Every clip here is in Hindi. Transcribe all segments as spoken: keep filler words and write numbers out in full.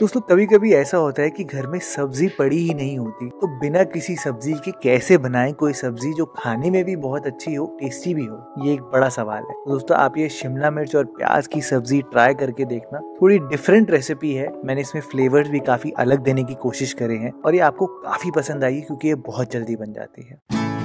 दोस्तों कभी कभी ऐसा होता है कि घर में सब्जी पड़ी ही नहीं होती, तो बिना किसी सब्जी के कैसे बनाएं कोई सब्जी जो खाने में भी बहुत अच्छी हो, टेस्टी भी हो, ये एक बड़ा सवाल है। तो दोस्तों आप ये शिमला मिर्च और प्याज की सब्जी ट्राई करके देखना। थोड़ी डिफरेंट रेसिपी है, मैंने इसमें फ्लेवर्स भी काफी अलग देने की कोशिश करे हैं और ये आपको काफी पसंद आएगी क्योंकि ये बहुत जल्दी बन जाती है।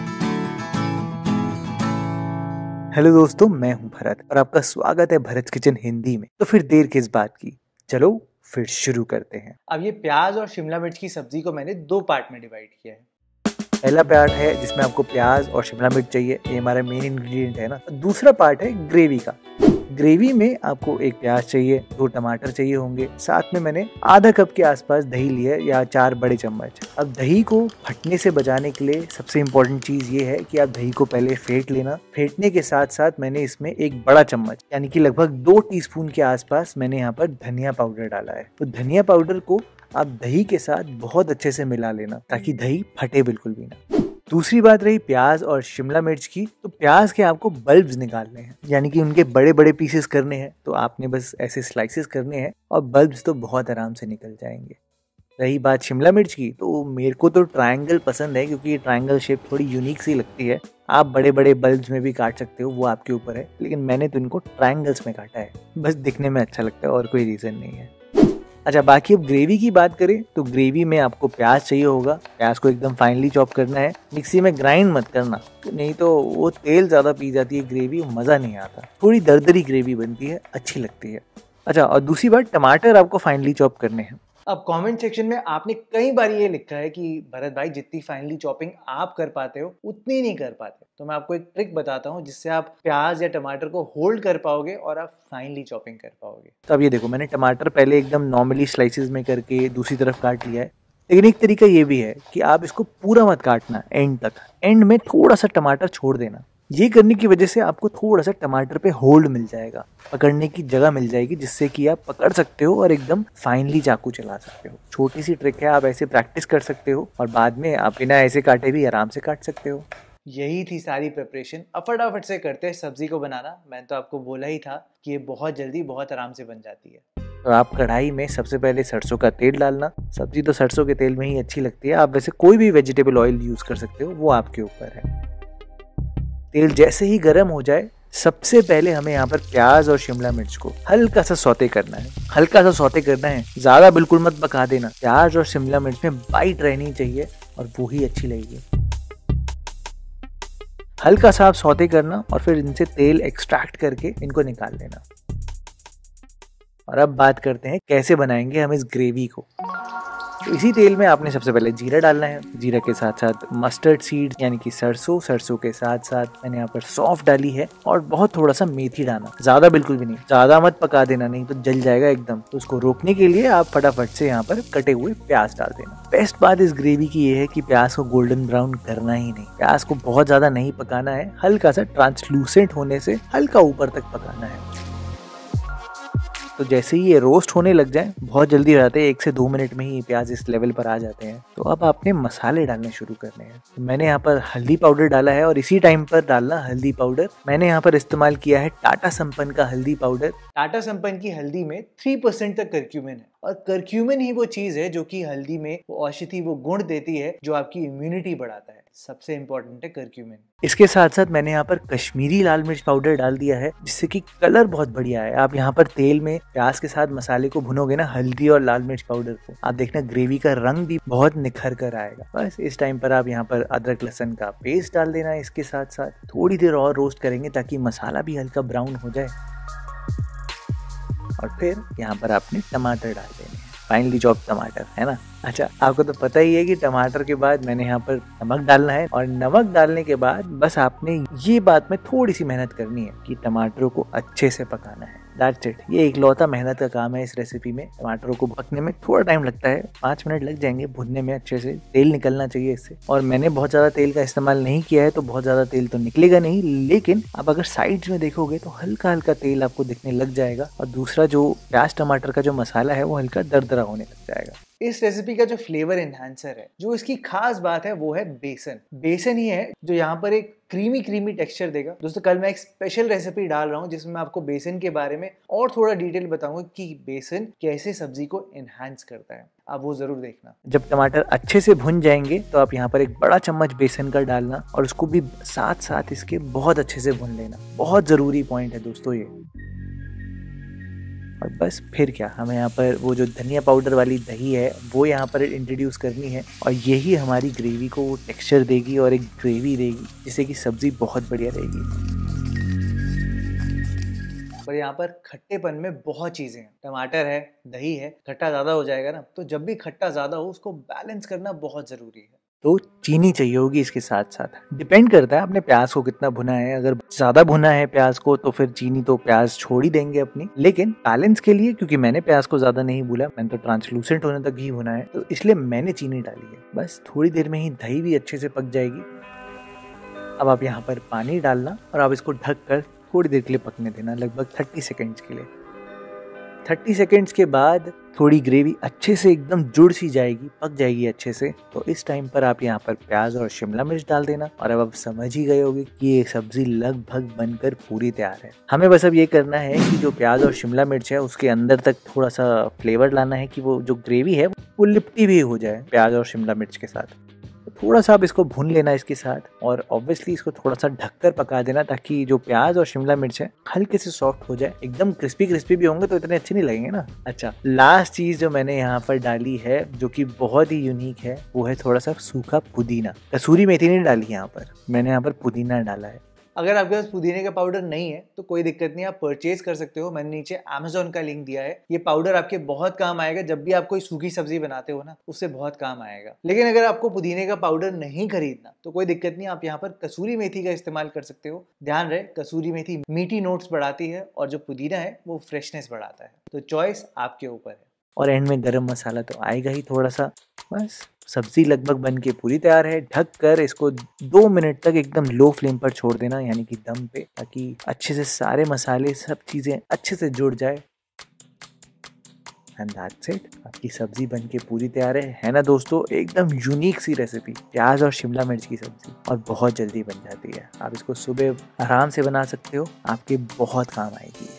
हेलो दोस्तों, मैं हूं भरत और आपका स्वागत है भरत किचन हिंदी में। तो फिर देर किस बात की, चलो फिर शुरू करते हैं। अब ये प्याज और शिमला मिर्च की सब्जी को मैंने दो पार्ट में डिवाइड किया है। पहला पार्ट है जिसमें आपको प्याज और शिमला मिर्च चाहिए, ये हमारा मेन इंग्रेडिएंट है ना। दूसरा पार्ट है ग्रेवी का। ग्रेवी में आपको एक प्याज चाहिए, दो टमाटर चाहिए होंगे, साथ में मैंने आधा कप के आसपास दही लिया या चार बड़े चम्मच। अब दही को फटने से बचाने के लिए सबसे इम्पोर्टेंट चीज ये है कि आप दही को पहले फेंट लेना। फेंटने के साथ साथ मैंने इसमें एक बड़ा चम्मच यानी कि लगभग दो टीस्पून के आसपास मैंने यहाँ पर धनिया पाउडर डाला है। तो धनिया पाउडर को आप दही के साथ बहुत अच्छे से मिला लेना ताकि दही फटे बिल्कुल भी ना। दूसरी बात रही प्याज और शिमला मिर्च की, तो प्याज के आपको बल्ब्स निकालने हैं, यानी कि उनके बड़े बड़े पीसेस करने हैं। तो आपने बस ऐसे स्लाइसेस करने हैं और बल्ब्स तो बहुत आराम से निकल जाएंगे। रही बात शिमला मिर्च की, तो मेरे को तो ट्रायंगल पसंद है क्योंकि ये ट्रायंगल शेप थोड़ी यूनिक सी लगती है। आप बड़े बड़े बल्ब्स में भी काट सकते हो, वो आपके ऊपर है, लेकिन मैंने तो इनको ट्रायंगल्स में काटा है, बस दिखने में अच्छा लगता है और कोई रीजन नहीं है। अच्छा, बाकी अब ग्रेवी की बात करें तो ग्रेवी में आपको प्याज चाहिए होगा। प्याज को एकदम फाइनली चॉप करना है, मिक्सी में ग्राइंड मत करना, नहीं तो वो तेल ज़्यादा पी जाती है ग्रेवी, मज़ा नहीं आता। थोड़ी दरदरी ग्रेवी बनती है, अच्छी लगती है। अच्छा, और दूसरी बात टमाटर आपको फाइनली चॉप करने हैं। अब कमेंट सेक्शन में आपने कई बार ये लिखा है कि भरत भाई जितनी फाइनली चॉपिंग आप कर पाते हो उतनी नहीं कर पाते, तो मैं आपको एक ट्रिक बताता हूँ जिससे आप प्याज या टमाटर को होल्ड कर पाओगे और आप फाइनली चॉपिंग कर पाओगे। तो अब ये देखो, मैंने टमाटर पहले एकदम नॉर्मली स्लाइसेस में करके दूसरी तरफ काट लिया है, लेकिन एक तरीका ये भी है कि आप इसको पूरा मत काटना, एंड तक, एंड में थोड़ा सा टमाटर छोड़ देना। ये करने की वजह से आपको थोड़ा सा टमाटर पे होल्ड मिल जाएगा, पकड़ने की जगह मिल जाएगी, जिससे कि आप पकड़ सकते हो और एकदम फाइनली चाकू चला सकते हो। छोटी सी ट्रिक है, आप ऐसे प्रैक्टिस कर सकते हो और बाद में आप बिना ऐसे काटे भी आराम से काट सकते हो। यही थी सारी प्रिपरेशन। अब फटाफट से करते हैं सब्जी को बनाना। मैंने तो आपको बोला ही था कि ये बहुत जल्दी बहुत आराम से बन जाती है। तो आप कढ़ाई में सबसे पहले सरसों का तेल डालना। सब्जी तो सरसों के तेल में ही अच्छी लगती है, आप वैसे कोई भी वेजिटेबल ऑयल यूज कर सकते हो, वो आपके ऊपर है। तेल जैसे ही गर्म हो जाए, सबसे पहले हमें यहाँ पर प्याज और शिमला मिर्च को हल्का सा सौते करना है। हल्का सा सौते करना है, ज्यादा बिल्कुल मत पका देना। प्याज और शिमला मिर्च में बाइट रहनी चाहिए और वो ही अच्छी लगेगी। हल्का सा आप सौते करना और फिर इनसे तेल एक्सट्रैक्ट करके इनको निकाल लेना। और अब बात करते हैं कैसे बनाएंगे हम इस ग्रेवी को। तो इसी तेल में आपने सबसे पहले जीरा डालना है। जीरा के साथ साथ मस्टर्ड सीड यानी कि सरसों, सरसों के साथ साथ मैंने यहाँ पर सौंफ डाली है और बहुत थोड़ा सा मेथी डालना, ज्यादा बिल्कुल भी नहीं, ज्यादा मत पका देना, नहीं तो जल जाएगा एकदम। तो उसको रोकने के लिए आप फटाफट से यहाँ पर कटे हुए प्याज डाल देना। बेस्ट बात इस ग्रेवी की ये है कि प्याज को गोल्डन ब्राउन करना ही नहीं, प्याज को बहुत ज्यादा नहीं पकाना है, हल्का सा ट्रांसलूसेंट होने से हल्का ऊपर तक पकाना है। तो जैसे ही ये रोस्ट होने लग जाए, बहुत जल्दी हो जाते हैं, एक से दो मिनट में ही प्याज इस लेवल पर आ जाते हैं। तो अब आपने मसाले डालने शुरू करने हैं। तो मैंने यहाँ पर हल्दी पाउडर डाला है और इसी टाइम पर डालना हल्दी पाउडर। मैंने यहाँ पर इस्तेमाल किया है टाटा संपन्न का हल्दी पाउडर। टाटा संपन्न की हल्दी में थ्री परसेंट तक करक्यूमिन है और करक्यूमिन ही वो चीज है जो कि हल्दी में वो औषधि, वो गुण देती है जो आपकी इम्यूनिटी बढ़ाता है। सबसे इंपॉर्टेंट है करक्यूमिन। इसके साथ साथ मैंने यहाँ पर कश्मीरी लाल मिर्च पाउडर डाल दिया है, जिससे कि कलर बहुत बढ़िया है। आप यहाँ पर तेल में प्याज के साथ मसाले को भुनोगे ना, हल्दी और लाल मिर्च पाउडर को, आप देखना ग्रेवी का रंग भी बहुत निखर कर आएगा। बस इस टाइम पर आप यहाँ पर अदरक लहसुन का पेस्ट डाल देना। इसके साथ साथ थोड़ी देर और रोस्ट करेंगे ताकि मसाला भी हल्का ब्राउन हो जाए और फिर यहाँ पर आपने टमाटर डाल देने, फाइनली चॉप टमाटर, है ना। अच्छा, आपको तो पता ही है कि टमाटर के बाद मैंने यहाँ पर नमक डालना है और नमक डालने के बाद बस आपने ये बात में थोड़ी सी मेहनत करनी है कि टमाटरों को अच्छे से पकाना है। That's it. ये इकलौता मेहनत का काम है इस रेसिपी में। टमाटरों को पकने में थोड़ा टाइम लगता है, पाँच मिनट लग जाएंगे भुनने में, अच्छे से तेल निकलना चाहिए इससे। और मैंने बहुत ज़्यादा तेल का इस्तेमाल नहीं किया है, तो बहुत ज़्यादा तेल तो निकलेगा नहीं, लेकिन आप अगर साइड्स में देखोगे तो हल्का हल्का तेल आपको दिखने लग जाएगा। और दूसरा, जो प्याज टमाटर का जो मसाला है वो हल्का दरदरा होने लग जाएगा। इस रेसिपी का जो फ्लेवर एनहांसर है, जो इसकी खास बात है, वो है बेसन। बेसन ही है जो यहाँ पर एक क्रीमी क्रीमी टेक्सचर देगा। दोस्तों कल मैं एक स्पेशल रेसिपी डाल रहा हूँ जिसमें मैं आपको बेसन के बारे में और थोड़ा डिटेल बताऊंगा कि बेसन कैसे सब्जी को एनहांस करता है, आप वो जरूर देखना। जब टमाटर अच्छे से भुन जाएंगे तो आप यहाँ पर एक बड़ा चम्मच बेसन का डालना और उसको भी साथ साथ इसके बहुत अच्छे से भुन लेना। बहुत ज़रूरी पॉइंट है दोस्तों ये। और बस फिर क्या, हमें यहाँ पर वो जो धनिया पाउडर वाली दही है वो यहाँ पर इंट्रोड्यूस करनी है और यही हमारी ग्रेवी को वो टेक्सचर देगी और एक ग्रेवी देगी जिससे कि सब्ज़ी बहुत बढ़िया रहेगी। पर यहाँ पर खट्टेपन में बहुत चीज़ें हैं, टमाटर है, दही है, खट्टा ज़्यादा हो जाएगा ना, तो जब भी खट्टा ज़्यादा हो उसको बैलेंस करना बहुत ज़रूरी है। तो चीनी चाहिए होगी इसके साथ साथ। डिपेंड करता है आपने प्याज को कितना भुना है। अगर ज़्यादा भुना है प्याज को तो फिर चीनी तो प्याज छोड़ ही देंगे अपनी, लेकिन बैलेंस के लिए, क्योंकि मैंने प्याज को ज़्यादा नहीं भूना, मैंने तो ट्रांसलूसेंट होने तक ही भुना है, तो इसलिए मैंने चीनी डाली है। बस थोड़ी देर में ही दही भी अच्छे से पक जाएगी। अब आप यहाँ पर पानी डालना और आप इसको ढक कर थोड़ी देर के लिए पकने देना, लगभग थर्टी सेकेंड्स के लिए। थर्टी सेकेंड्स के बाद थोड़ी ग्रेवी अच्छे से एकदम जुड़ सी जाएगी, पक जाएगी अच्छे से। तो इस टाइम पर आप यहाँ पर प्याज और शिमला मिर्च डाल देना और अब आप समझ ही गए होंगे कि ये सब्जी लगभग बनकर पूरी तैयार है। हमें बस अब ये करना है कि जो प्याज और शिमला मिर्च है उसके अंदर तक थोड़ा सा फ्लेवर लाना है कि वो जो ग्रेवी है वो लिपटी भी हो जाए प्याज और शिमला मिर्च के साथ। थोड़ा सा आप इसको भून लेना इसके साथ और ऑब्वियसली इसको थोड़ा सा ढककर पका देना ताकि जो प्याज और शिमला मिर्च है हल्के से सॉफ्ट हो जाए। एकदम क्रिस्पी क्रिस्पी भी होंगे तो इतने अच्छे नहीं लगेंगे ना। अच्छा, लास्ट चीज जो मैंने यहाँ पर डाली है जो कि बहुत ही यूनिक है वो है थोड़ा सा सूखा पुदीना। कसूरी मेथी नहीं डाली यहाँ पर, मैंने यहाँ पर पुदीना डाला है। अगर आपके पास पुदीने का पाउडर नहीं है तो कोई दिक्कत नहीं, आप परचेज कर सकते हो। मैंने नीचे अमेज़न का लिंक दिया है। ये पाउडर आपके बहुत काम आएगा जब भी आप कोई सूखी सब्जी बनाते हो ना, उससे बहुत काम आएगा। लेकिन अगर आपको पुदीने का पाउडर नहीं खरीदना तो कोई दिक्कत नहीं, आप यहाँ पर कसूरी मेथी का इस्तेमाल कर सकते हो। ध्यान रहे, कसूरी मेथी मीठी नोट्स बढ़ाती है और जो पुदीना है वो फ्रेशनेस बढ़ाता है। तो चॉइस आपके ऊपर है। और एंड में गरम मसाला तो आएगा ही थोड़ा सा। बस सब्जी लगभग बन के पूरी तैयार है। ढक कर इसको दो मिनट तक एकदम लो फ्लेम पर छोड़ देना, यानी कि दम पे, ताकि अच्छे से सारे मसाले सब चीज़ें अच्छे से जुड़ जाए। एंड दैट्स इट, आपकी सब्जी बन के पूरी तैयार है है ना दोस्तों। एकदम यूनिक सी रेसिपी, प्याज और शिमला मिर्च की सब्जी, और बहुत जल्दी बन जाती है। आप इसको सुबह आराम से बना सकते हो, आपके बहुत काम आएगी।